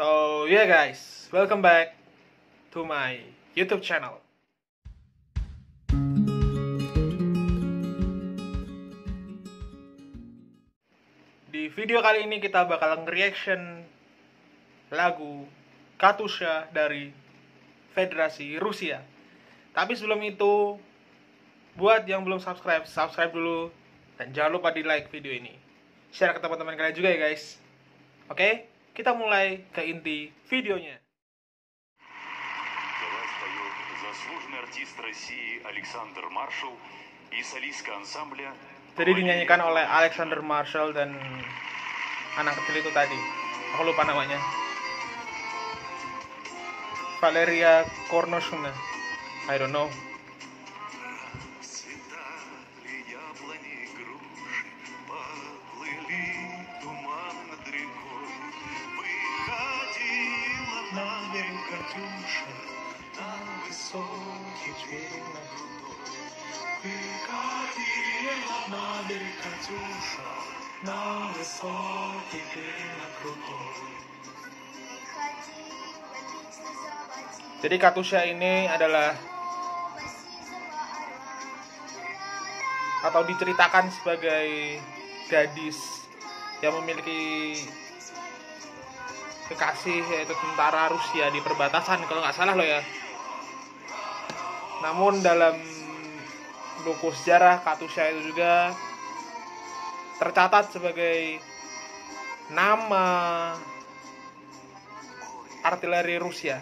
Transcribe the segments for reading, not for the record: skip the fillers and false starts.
So yeah guys, welcome back to my YouTube channel. Di video kali ini kita bakal nge-reaction lagu Katusha dari Federasi Rusia. Tapi sebelum itu, buat yang belum subscribe, subscribe dulu. Dan jangan lupa di like video ini. Share ke teman-teman kalian juga ya guys. Oke, kita mulai ke inti videonya. Jadi dinyanyikan oleh Alexander Marshall dan anak kecil itu tadi, aku lupa namanya, Valeria Kornoshuna, I don't know. Jadi Katusha ini adalah atau diceritakan sebagai gadis yang memiliki kekasih, yaitu tentara Rusia di perbatasan kalau nggak salah loh ya. Namun dalam buku sejarah Katusha itu juga tercatat sebagai nama artileri Rusia.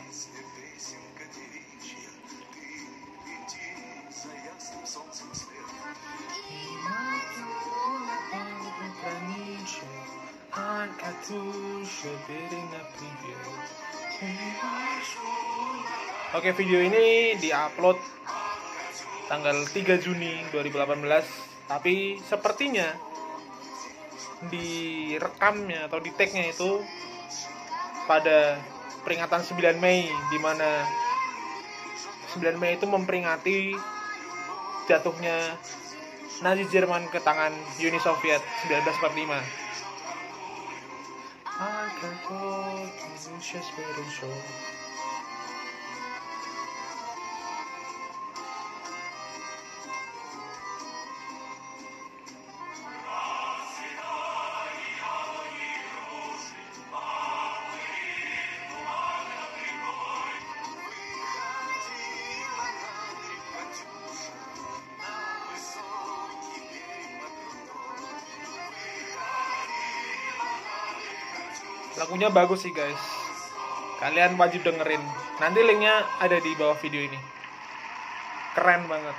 Oke, video ini diupload tanggal 3 Juni 2018, tapi sepertinya di rekamnya atau di tag-nya itu pada peringatan 9 Mei, di mana 9 Mei itu memperingati jatuhnya Nazi Jerman ke tangan Uni Soviet 1945. Lagunya bagus sih guys, kalian wajib dengerin. Nanti linknya ada di bawah video ini. Keren banget.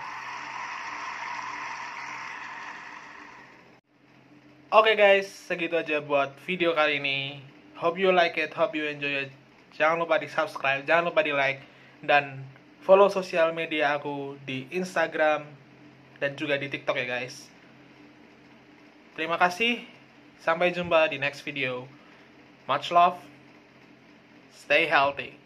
Oke guys, segitu aja buat video kali ini. Hope you like it, hope you enjoy it. Jangan lupa di subscribe, jangan lupa di like, dan follow sosial media aku di Instagram dan juga di TikTok ya guys. Terima kasih, sampai jumpa di next video. Much love, stay healthy.